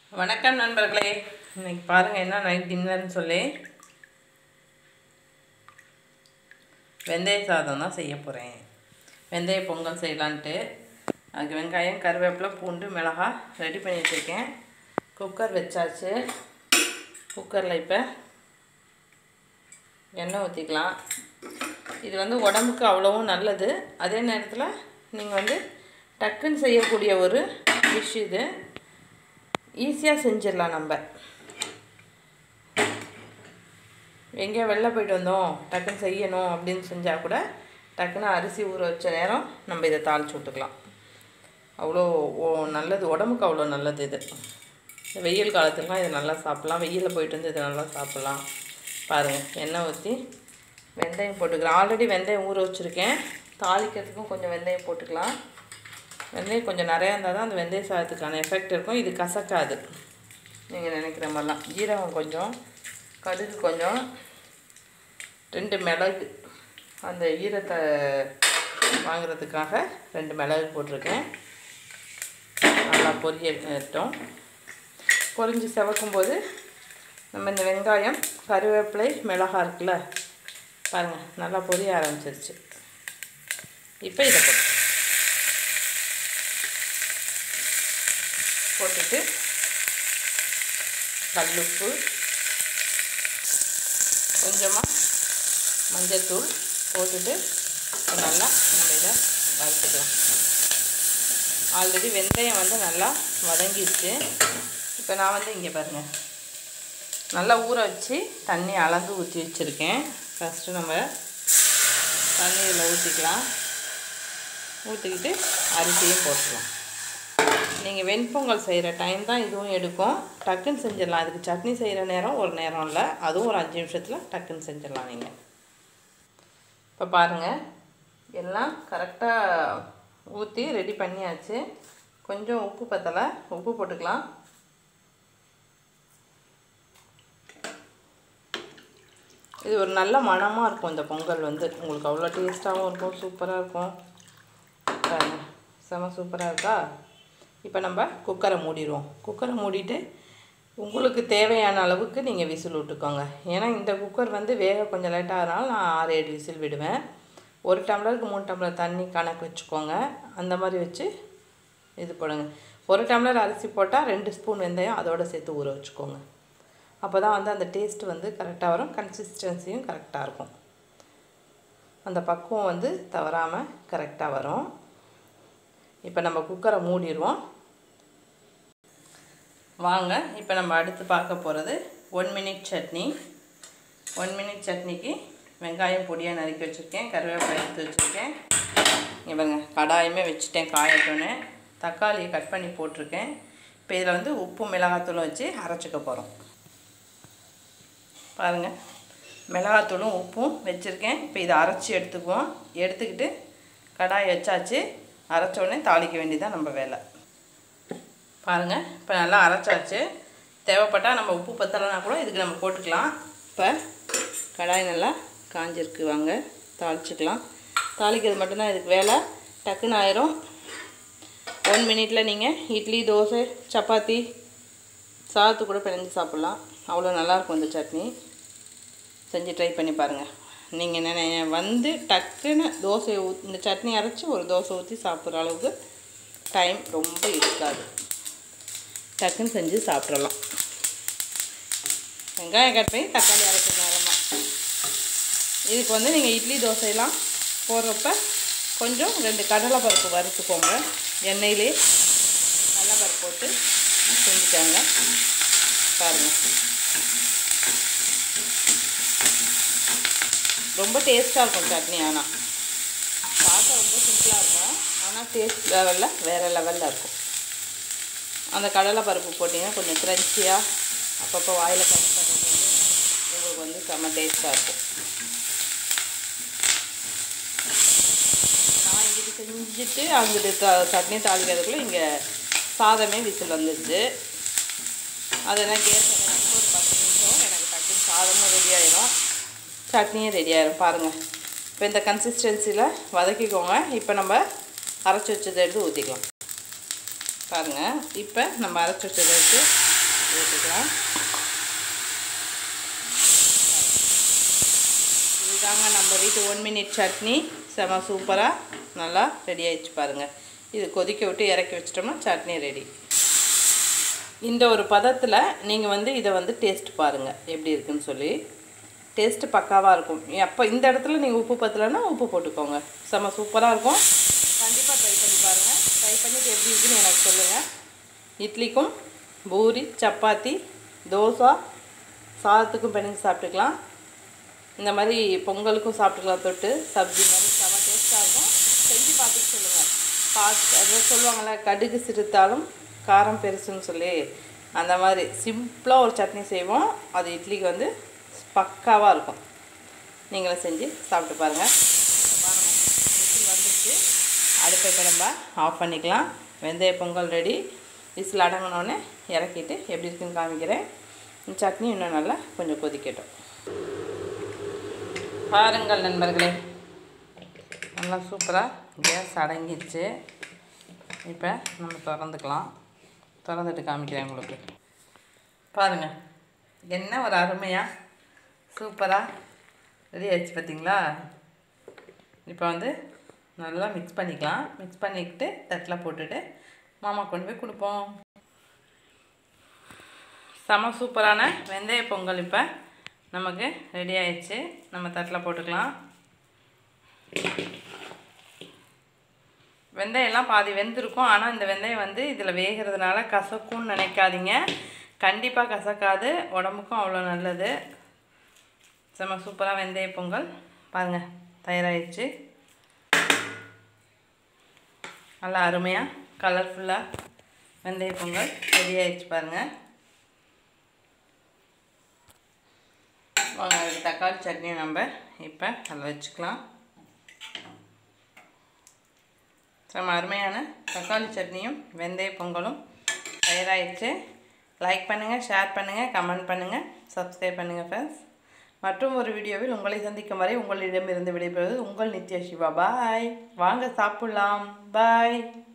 வணக்கம் நண்பர்களே, இன்னைக்கு பாருங்கள் என்ன நைட் டின்னர்னு சொல்லி வெந்தய சாதம் தான் செய்ய போகிறேன். வெந்தய பொங்கல் செய்யலான்ட்டு அதுக்கு வெங்காயம், கருவேப்பிலை, பூண்டு, மிளகாய் ரெடி பண்ணி வச்சுருக்கேன். குக்கர் வச்சாச்சு. குக்கரில் இப்போ எண்ணெய் ஊற்றிக்கலாம். இது வந்து உடம்புக்கு அவ்வளவும் நல்லது. அதே நேரத்தில் நீங்கள் டக்குன்னு செய்யக்கூடிய ஒரு டிஷ். இது ஈஸியாக செஞ்சிடலாம். நம்ம எங்கேயோ வெளில போய்ட்டு வந்தோம், டக்குன்னு செய்யணும் அப்படின்னு செஞ்சால் கூட டக்குன்னு அரிசி ஊற வச்ச நேரம் நம்ம இதை தாளித்து விட்டுக்கலாம். அவ்வளோ நல்லது, உடம்புக்கு அவ்வளோ நல்லது. இது வெயில் காலத்துலலாம் இது நல்லா சாப்பிட்லாம். வெயிலில் போய்ட்டு வந்து இது நல்லா சாப்பிட்லாம். பாருங்கள், எண்ணெய் ஊற்றி வெந்தயம் போட்டுக்கலாம். ஆல்ரெடி வெந்தயம் ஊற வச்சுருக்கேன். தாளிக்கிறதுக்கும் கொஞ்சம் வெந்தயம் போட்டுக்கலாம். வெந்தயம் கொஞ்சம் நிறையா இருந்தால் தான் அந்த வெந்தய சாதத்துக்கான எஃபெக்ட் இருக்கும். இது கசக்காது நீங்கள் நினைக்கிற மாதிரிலாம். ஜீரகம் கொஞ்சம், கடுகு கொஞ்சம், 2 மிளகு, அந்த ஈரத்தை வாங்குறதுக்காக 2 மிளகு போட்டிருக்கேன். நல்லா பொரியட்டும். பொரிஞ்சு செவக்கும்போது நம்ம இந்த வெங்காயம், கருவேப்பிலை, மிளகாய் இருக்குல்ல, பாருங்கள் நல்லா பொரிய ஆரம்பிச்சிருச்சு. இப்போ இதை போட்டுட்டு கல்லுப்பு, கொஞ்சமாக மஞ்சள்தூள் போட்டுட்டு நல்லா நம்ம இதை வறுத்துக்கலாம். ஆல்ரெடி வெந்தயம் நல்லா வதங்கிடுச்சு. இப்போ நான் இங்கே பாருங்கள், நல்லா ஊற வச்சு தண்ணி அளந்து ஊற்றி வச்சுருக்கேன். ஃபஸ்ட்டு நம்ம தண்ணியில் ஊற்றிக்கலாம். ஊற்றிக்கிட்டு அரிசியும் போட்டுக்கலாம். நீங்கள் வெண்பொங்கல் செய்கிற டைம் தான் இதுவும் எடுக்கும். டக்குன்னு செஞ்சிடலாம். அதுக்கு சட்னி செய்கிற நேரம் ஒரு நேரம் இல்லை, அதுவும் ஒரு 5 நிமிஷத்தில் டக்குன்னு செஞ்சிடலாம். நீங்கள் இப்போ பாருங்கள், எல்லாம் கரெக்டாக ஊற்றி ரெடி பண்ணியாச்சு. கொஞ்சம் உப்பு பத்தலை, உப்பு போட்டுக்கலாம். இது ஒரு நல்ல மணமாக இருக்கும். இந்த பொங்கல் உங்களுக்கு அவ்வளோ டேஸ்ட்டாகவும் இருக்கும், சூப்பராக இருக்கும். பாருங்கள், செம சூப்பராக இருக்கா? இப்போ நம்ம குக்கரை மூடிடுவோம். குக்கரை மூடிட்டு உங்களுக்கு தேவையான அளவுக்கு நீங்கள் விசில் விட்டுக்கோங்க. ஏன்னா இந்த குக்கர் வேக கொஞ்சம் லேட்டாக ஆகிறனால நான் 6-7 விசில் விடுவேன். 1 டம்ளருக்கு 3 டம்ளர் தண்ணி கணக்கு வச்சுக்கோங்க. அந்த மாதிரி வச்சு இது போடுங்க. 1 டம்ளர் அரிசி போட்டால் 2 ஸ்பூன் வெந்தயம் அதோடு சேர்த்து ஊற வச்சுக்கோங்க. அப்போ தான் அந்த டேஸ்ட்டு கரெக்டாக வரும். கன்சிஸ்டன்சியும் கரெக்டாக இருக்கும். அந்த பக்குவம் தவறாமல் கரெக்டாக வரும். இப்போ நம்ம குக்கரை மூடிடுவோம். வாங்க, இப்போ நம்ம அடுத்து பார்க்க போகிறது 1 மினிட் சட்னி. 1 மினிட் சட்னிக்கு வெங்காயம் பொடியாக நறுக்கி வச்சுருக்கேன், கருவேப்பிலை எடுத்து வச்சுருக்கேன். இங்கே பாருங்கள், கடாயுமே வச்சுட்டேன் காயட்டோன்னு. தக்காளியை கட் பண்ணி போட்டிருக்கேன். இப்போ இதில் உப்பு மிளகாத்தூளும் வச்சு அரைச்சிக்க போகிறோம். பாருங்கள், மிளகாத்தூளும் உப்பும் வச்சுருக்கேன். இப்போ இதை அரைச்சி எடுத்துக்குவோம். எடுத்துக்கிட்டு கடாயை வச்சாச்சு. அரைச்சோடனே தாளிக்க வேண்டியதான் நம்ம வேலை. பாருங்கள், இப்போ நல்லா அரைச்சாச்சு. தேவைப்பட்டால் நம்ம உப்பு பத்தலைனா கூட இதுக்கு நம்ம போட்டுக்கலாம். இப்போ கடாய் நல்லா காஞ்சிருக்கு. வாங்க தாளிச்சிக்கலாம். தாளிக்கிறது மட்டும்தான் இதுக்கு வேலை. டக்குன்னு ஆயிரும். 1 மினிட்டில் நீங்கள் இட்லி, தோசை, சப்பாத்தி, சாதத்து கூட பிணைஞ்சு சாப்பிட்லாம். அவ்வளோ நல்லாயிருக்கும் இந்த சட்னி. செஞ்சு ட்ரை பண்ணி பாருங்கள். நீங்கள் டக்குன்னு தோசையை இந்த சட்னி அரைச்சி ஒரு தோசை ஊற்றி சாப்பிட்ற அளவுக்கு டைம் ரொம்ப இருக்காது. டக்குன்னு செஞ்சு சாப்பிட்றலாம். வெங்காயம் கட் பண்ணி தக்காளி அரைக்கிற நேரம் தான். இதுக்கு நீங்கள் இட்லி, தோசையெல்லாம் போடுறப்ப கொஞ்சம் 2 கடலைப்பருப்பு வறுத்துக்கோங்க. எண்ணெயிலே கடலைப்பருப்பு போட்டு செஞ்சுட்டாங்க. பாருங்கள், ரொம்ப டேஸ்ட்டாக இருக்கும் சட்னி. ஆனால் பார்க்க ரொம்ப சிம்பிளாக இருக்கும், ஆனால் டேஸ்ட் லெவலில் வேறு லெவலில் இருக்கும். அந்த கடலை பருப்பு போட்டிங்கன்னா கொஞ்சம் க்ரன்ச்சியாக அப்பப்போ வாயில் கட் உங்களுக்கு செம்ம டேஸ்ட்டாக இருக்கும். நான் இங்கிட்டு செஞ்சுட்டு அங்கிட்டு சட்னி தாளிக்கிறதுக்குள்ளே இங்கே சாதமே விசில் வந்துடுச்சு. அதெல்லாம் கேஸ் ஒரு 10 நிமிஷம் எனக்கு டக்குன்னு சாதமும் ரெடி ஆகிடும், சட்னியும் ரெடி ஆகிடும். பாருங்கள், இப்போ இந்த கன்சிஸ்டன்சியில் வதக்கிக்கோங்க. இப்போ நம்ம அரைச்சி வச்சதை எடுத்து ஊற்றிக்கலாம். பாருங்கள், இப்போ நம்ம அரைச்சி வச்சதை எடுத்து ஊற்றிக்கலாம். இதுதாங்க நம்ம வீட்டு 1 மினிட் சட்னி. செம சூப்பராக நல்லா ரெடி ஆகிடுச்சு பாருங்கள். இது கொதிக்க விட்டு இறக்கி வச்சிட்டோம்னா சட்னி ரெடி. இந்த ஒரு பதத்தில் நீங்கள் இதை டேஸ்ட் பாருங்கள் எப்படி இருக்குன்னு சொல்லி. டேஸ்ட்டு பக்காவாக இருக்கும். அப்போ இந்த இடத்துல நீங்கள் உப்பு பத்தலைன்னா உப்பு போட்டுக்கோங்க. செம சூப்பராக இருக்கும். கண்டிப்பாக ட்ரை பண்ணி பாருங்கள். ட்ரை பண்ணிவிட்டு எப்படி இருக்குன்னு எனக்கு சொல்லுங்கள். இட்லிக்கும் பூரி, சப்பாத்தி, தோசை, சாதத்துக்கும் பெண்ணுக்கு சாப்பிட்டுக்கலாம். இந்த மாதிரி பொங்கலுக்கும் சாப்பிட்டுக்கலாம். தொட்டு சப்ஜி மாதிரி செம டேஸ்ட்டாக இருக்கும். செஞ்சு பார்த்துட்டு சொல்லுங்கள். அதை சொல்லுவாங்கள்ல, கடுகு சிறுத்தாலும் காரம் பெருசுன்னு சொல்லி, அந்த மாதிரி சிம்பிளாக ஒரு சட்னி செய்வோம். அது இட்லிக்கு பக்காவாக இருக்கும். நீங்களும் செஞ்சு சாப்பிட்டு பாருங்கள். பாருங்கள், விசில் வந்துடுச்சு. அடுப்பை இப்போ நம்ம ஆஃப் பண்ணிக்கலாம். வெந்தய பொங்கல் ரெடி. விசில் அடங்கினோடனே இறக்கிட்டு எப்படி இருக்குன்னு காமிக்கிறேன். இந்த சட்னி இன்னும் நல்லா கொஞ்சம் கொதிக்கட்டும். பாருங்கள் நண்பர்களே, நல்லா சூப்பராக கேஸ் அடங்கிடுச்சு. இப்போ நம்ம திறந்துக்கலாம். திறந்துட்டு காமிக்கிறேன் உங்களுக்கு. பாருங்கள், என்ன ஒரு அருமையாக சூப்பராக ரெடி ஆகிடுச்சு பார்த்தீங்களா. இப்போ நல்லா மிக்ஸ் பண்ணிக்கலாம். மிக்ஸ் பண்ணிக்கிட்டு தட்டில் போட்டுட்டு மாமா கொண்டு போய் கொடுப்போம். செம சூப்பரான வெந்தய பொங்கல் இப்போ நமக்கு ரெடி ஆயிடுச்சு. நம்ம தட்டில் போட்டுக்கலாம். வெந்தயம்லாம் பாதி வெந்திருக்கும். ஆனால் இந்த வெந்தயம் இதில் வேகிறதுனால கசக்கும்னு நினைக்காதீங்க. கண்டிப்பாக கசக்காது. உடம்புக்கும் அவ்வளோ நல்லது. செம சூப்பராக வெந்தய பொங்கல் பாருங்கள் தயாராகிடுச்சு. நல்லா அருமையாக கலர்ஃபுல்லாக வெந்தய பொங்கல் ரெடி ஆகிடுச்சு பாருங்கள். வாங்க, அதுக்கு தக்காளி சட்னியை நம்ம இப்போ அதில் வச்சுக்கலாம். செம அருமையான தக்காளி சட்னியும் வெந்தய பொங்கலும் தயாராகிடுச்சு. லைக் பண்ணுங்கள், ஷேர் பண்ணுங்கள், கமெண்ட் பண்ணுங்கள், சப்ஸ்கிரைப் பண்ணுங்கள் ஃப்ரெண்ட்ஸ். மற்றும் ஒரு வீடியோவில் உங்களை சந்திக்கும் வரை உங்களிடமிருந்து விடைபெறுவது உங்கள் நித்யா சிவா. பாய். வாங்க சாப்பிட்லாம். பாய்.